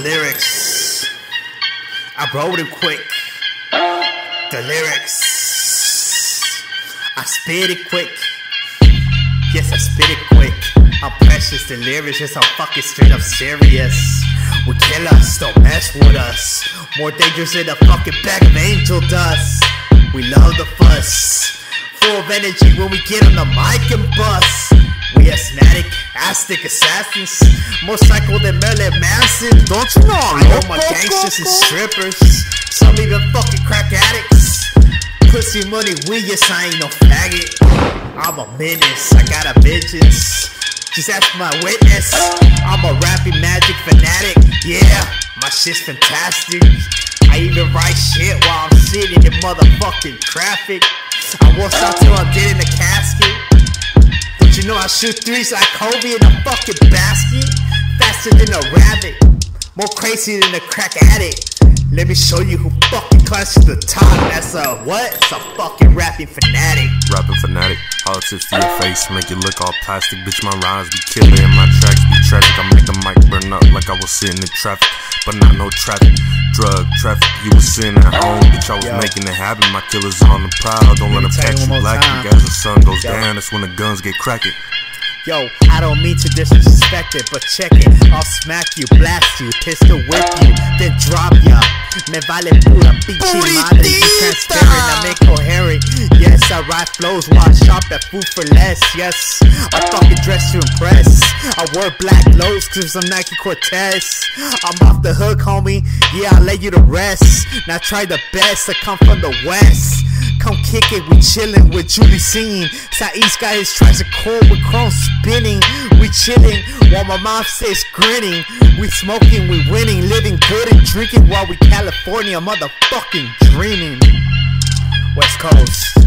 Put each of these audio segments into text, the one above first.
lyrics, I wrote them quick. The lyrics, I spit it quick. Yes, I spit it quick. I'm precious, the lyrics, yes, I'm fucking straight up serious. We kill us, don't mess with us. More dangerous than a fucking bag of angel dust. We love the fuss, full of energy when we get on the mic and bust. We asthmatic, Aztec assassins, more psycho than Marilyn Manson. Don't you know I know my gangsters and strippers, some even fucking crack addicts. Pussy money, we yes, I ain't no faggot. I'm a menace, I got a vengeance. Just ask my witness. I'm a rapping magic fanatic. Yeah, my shit's fantastic. I even write shit while I'm sitting in motherfucking traffic. I won't stop till I'm dead in the casket. Don't you know I shoot threes like Kobe in a fucking basket? Faster than a rabbit, more crazy than a crack addict. Let me show you who fucking climbs to the top. That's a what? It's a fucking rapping fanatic. Rapping fanatic, politics to your face, make it look all plastic. Bitch, my rhymes be killer and my tracks be tragic. I make the mic burn up like I was sitting in traffic, but not no traffic. Drug traffic, you was sitting at home, bitch, I was making it happen. My killers on the prowl, don't let them catch you lacking. As the sun goes down, that's when the guns get cracking. Yo, I don't mean to disrespect it, but check it. I'll smack you, blast you, pistol whip you, then drop ya. Me vale pura pinche madre. Be transparent, I'm incoherent. Yes, I write flows while I shop at food for less. Yes, I fucking dress to impress. I wear black lows cause I'm Nike Cortez. I'm off the hook, homie. Yeah, I'll lay you to rest. Now try the best, I come from the west. Come kick it, we chillin' with Julie singing. Southeast guy is tries to call with chrome spinning. We chillin' while my mom stays grinning. We smoking, we winning, living good and drinking while we California motherfucking dreaming. West Coast,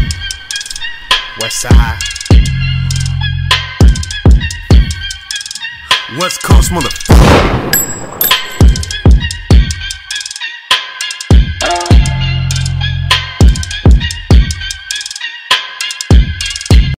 West Side, West Coast motherfucker.